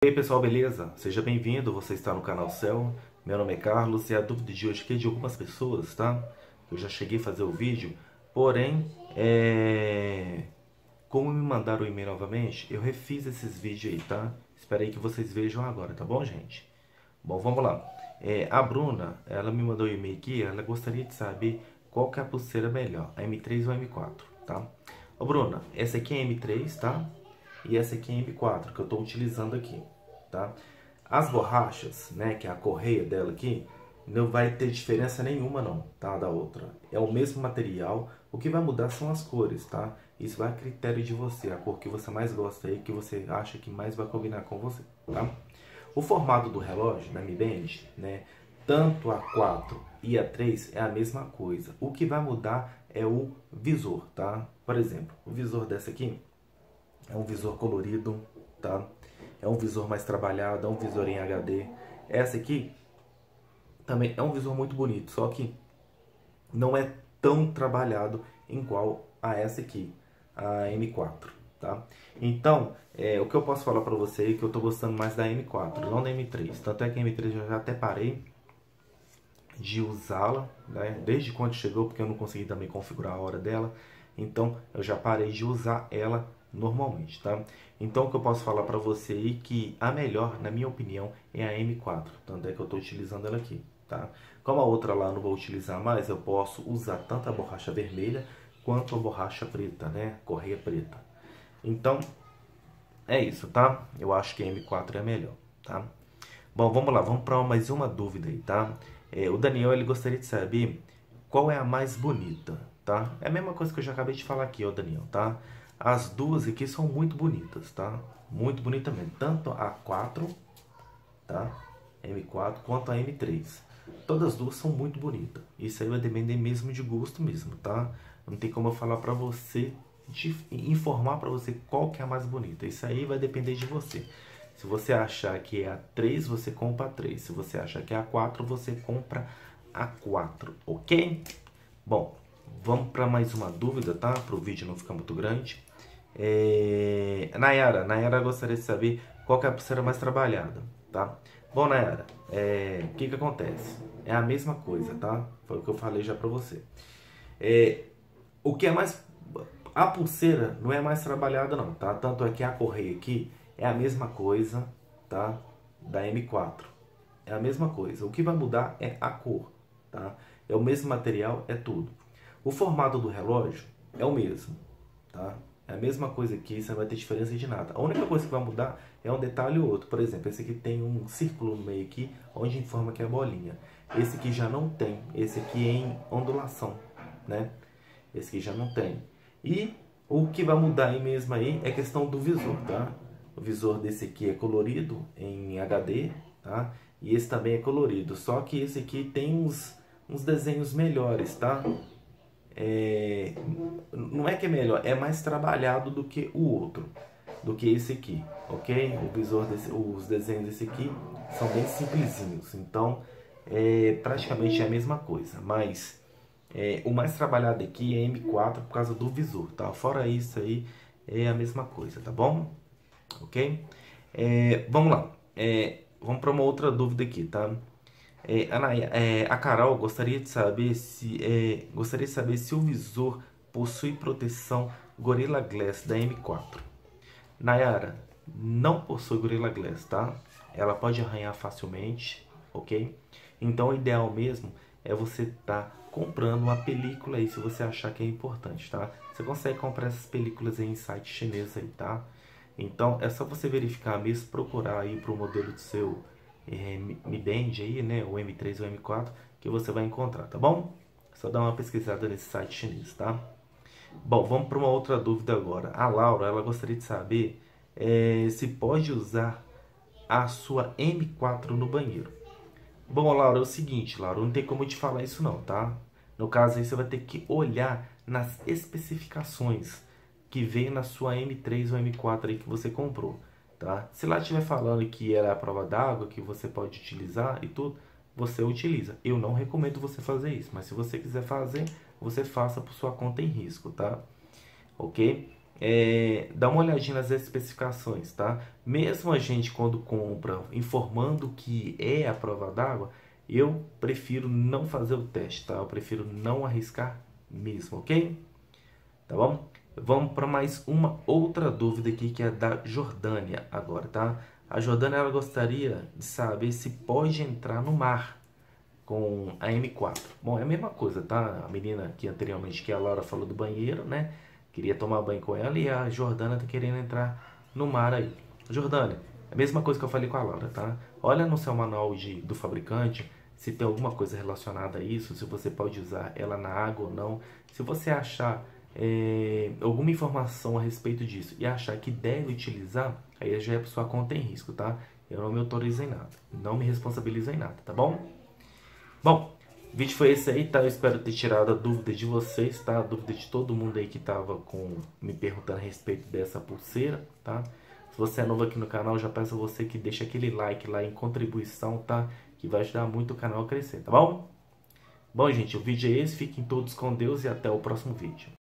E aí pessoal, beleza? Seja bem-vindo, você está no canal Céu. Meu nome é Carlos e a dúvida de hoje aqui é de algumas pessoas, tá? Eu já cheguei a fazer o vídeo, porém, como me mandaram o e-mail novamente, eu refiz esses vídeos aí, tá? Espero aí que vocês vejam agora, tá bom, gente? Bom, vamos lá. A Bruna, ela me mandou um e-mail aqui, ela gostaria de saber qual que é a pulseira melhor, a M3 ou a M4, tá? Ô Bruna, essa aqui é a M3, tá? E essa aqui é a M4, que eu estou utilizando aqui, tá? As borrachas, né, que é a correia dela aqui, não vai ter diferença nenhuma não, tá, da outra. É o mesmo material, o que vai mudar são as cores, tá? Isso vai a critério de você, a cor que você mais gosta aí, que você acha que mais vai combinar com você, tá? O formato do relógio da Mi Band, né, tanto a 4 e a 3 é a mesma coisa. O que vai mudar é o visor, tá? Por exemplo, o visor dessa aqui é um visor colorido, tá? É um visor mais trabalhado, é um visor em HD. Essa aqui também é um visor muito bonito, só que não é tão trabalhado igual a essa aqui, a M4, tá? Então, o que eu posso falar para você é que eu tô gostando mais da M4, não da M3. Tanto é que a M3 eu já até parei de usá-la, né? Desde quando chegou, porque eu não consegui também configurar a hora dela. Então, eu já parei de usar ela normalmente, tá? Então, o que eu posso falar para você aí que a melhor, na minha opinião, é a M4. Tanto é que eu estou utilizando ela aqui, tá? Como a outra lá eu não vou utilizar mais, eu posso usar tanto a borracha vermelha quanto a borracha preta, né? Correia preta. Então, é isso, tá? Eu acho que a M4 é a melhor, tá? Bom, vamos lá, vamos para mais uma dúvida aí, tá? O Daniel, ele gostaria de saber qual é a mais bonita, tá? É a mesma coisa que eu já acabei de falar aqui, ó, Daniel, tá? As duas aqui são muito bonitas, tá? Muito bonita mesmo. Tanto a 4, tá? M4, quanto a M3. Todas as duas são muito bonitas. Isso aí vai depender mesmo de gosto mesmo, tá? Não tem como eu falar pra você, informar pra você qual que é a mais bonita. Isso aí vai depender de você. Se você achar que é a 3, você compra a 3. Se você achar que é a 4, você compra a 4, ok? Bom, vamos para mais uma dúvida, tá? Para o vídeo não ficar muito grande. Nayara gostaria de saber qual que é a pulseira mais trabalhada, tá? Bom, Nayara, o que que acontece? É a mesma coisa, tá? Foi o que eu falei já para você. O que é mais... A pulseira não é mais trabalhada não, tá? Tanto é que a correia aqui é a mesma coisa, tá? Da M4. É a mesma coisa. O que vai mudar é a cor, tá? É o mesmo material, é tudo. O formato do relógio é o mesmo, tá? É a mesma coisa aqui, você não vai ter diferença de nada. A única coisa que vai mudar é um detalhe ou outro. Por exemplo, esse aqui tem um círculo no meio aqui, onde informa que é a bolinha. Esse aqui já não tem. Esse aqui é em ondulação, né? Esse aqui já não tem. E o que vai mudar aí mesmo aí é a questão do visor, tá? O visor desse aqui é colorido em HD, tá? E esse também é colorido, só que esse aqui tem uns desenhos melhores, tá? Não é que é melhor, é mais trabalhado do que o outro, do que esse aqui, ok? O visor os desenhos desse aqui são bem simplesinhos, então praticamente é a mesma coisa, mas o mais trabalhado aqui é M4 por causa do visor, tá? Fora isso aí é a mesma coisa, tá bom? Ok? Vamos lá. Vamos para uma outra dúvida aqui, tá? A Carol gostaria de saber se o visor possui proteção Gorilla Glass da M4. Nayara, não possui Gorilla Glass, tá? Ela pode arranhar facilmente, ok? Então o ideal mesmo é você estar comprando uma película aí, se você achar que é importante, tá? Você consegue comprar essas películas aí em site chinês aí, tá? Então é só você verificar mesmo, procurar aí para o modelo do seu Mi Band aí, né? O M3 ou M4, que você vai encontrar, tá bom? Só dá uma pesquisada nesse site chinês, tá? Bom, vamos para uma outra dúvida agora. A Laura, ela gostaria de saber se pode usar a sua M4 no banheiro. Bom, Laura, é o seguinte, Laura, não tem como eu te falar isso não, tá? No caso aí você vai ter que olhar nas especificações que vem na sua M3 ou M4 aí que você comprou, tá? Se lá estiver falando que era a prova d'água, que você pode utilizar e tudo, você utiliza. Eu não recomendo você fazer isso, mas se você quiser fazer, você faça por sua conta em risco, tá? Ok? dá uma olhadinha nas especificações, tá? Mesmo a gente quando compra informando que é a prova d'água, eu prefiro não fazer o teste, tá? Eu prefiro não arriscar mesmo, ok? Tá bom? Vamos para mais uma outra dúvida aqui, que é da Jordânia agora, tá? A Jordânia, ela gostaria de saber se pode entrar no mar com a M4. Bom, é a mesma coisa, tá? A menina que anteriormente, que a Laura falou do banheiro, né? Queria tomar banho com ela, e a Jordânia tá querendo entrar no mar aí. Jordânia, é a mesma coisa que eu falei com a Laura, tá? Olha no seu manual do fabricante se tem alguma coisa relacionada a isso, se você pode usar ela na água ou não. Se você achar alguma informação a respeito disso e achar que deve utilizar, aí já é por sua conta em risco, tá? Eu não me autorizo em nada, não me responsabilizo em nada, tá bom? Bom, o vídeo foi esse aí, tá? Eu espero ter tirado a dúvida de vocês, tá? A dúvida de todo mundo aí que tava me perguntando a respeito dessa pulseira, tá? Se você é novo aqui no canal, já peço a você que deixe aquele like lá em contribuição, tá? Que vai ajudar muito o canal a crescer, tá bom? Bom, gente, o vídeo é esse. Fiquem todos com Deus e até o próximo vídeo.